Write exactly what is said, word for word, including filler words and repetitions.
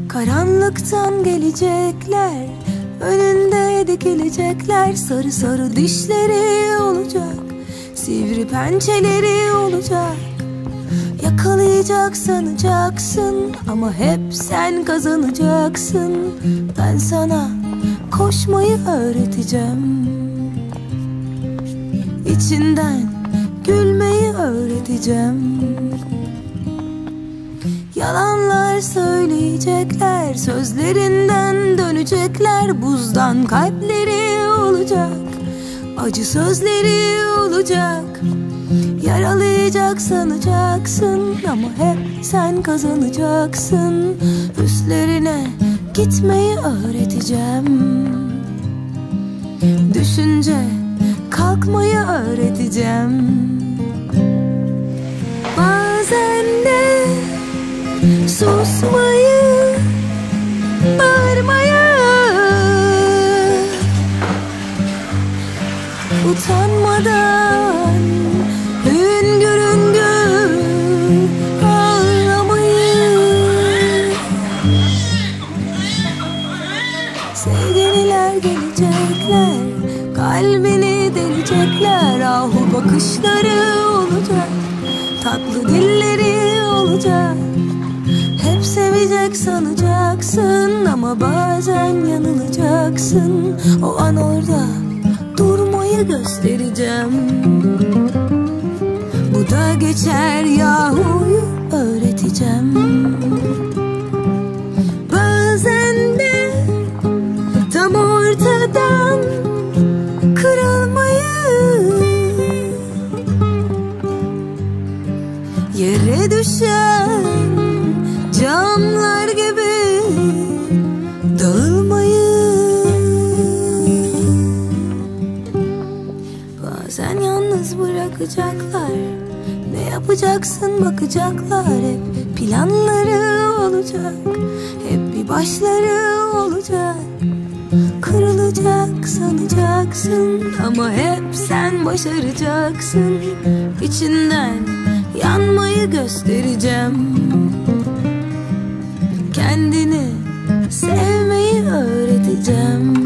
Karanlıktan gelecekler, önünde dikilecekler. Sarı sarı dişleri olacak, sivri pençeleri olacak. Yakalayacak sanacaksın ama hep sen kazanacaksın. Ben sana koşmayı öğreteceğim, İçinden gülmeyi öğreteceğim. Yalanlar söyleyecekler, sözlerinden dönecekler. Buzdan kalpleri olacak, acı sözleri olacak. Yaralayacak sanacaksın ama hep sen kazanacaksın. Üstlerine gitmeyi öğreteceğim, düşünce kalkmayı öğreteceğim. Bazen de susmayı, bağırmayı, utanmadan hüngür hüngür ağlamayı. Sevgililer gelecekler, kalbini delecekler. Ahu bakışları olacak, tatlı dilleri olacak. Hep sevecek sanacaksın ama bazen yanılacaksın. O an orada durmayı göstereceğim. Bu da geçer, yahuyu öğreteceğim. Bazen de tam ortadan kırılmayı, yere düşen camlar gibi dağılmayı. Bazen yalnız bırakacaklar, ne yapacaksın bakacaklar. Hep planları olacak, hep bir başları olacak. Kırılacak sanacaksın ama hep sen başaracaksın. İçinden yanmayı göstereceğim, kendini sevmeyi öğreteceğim.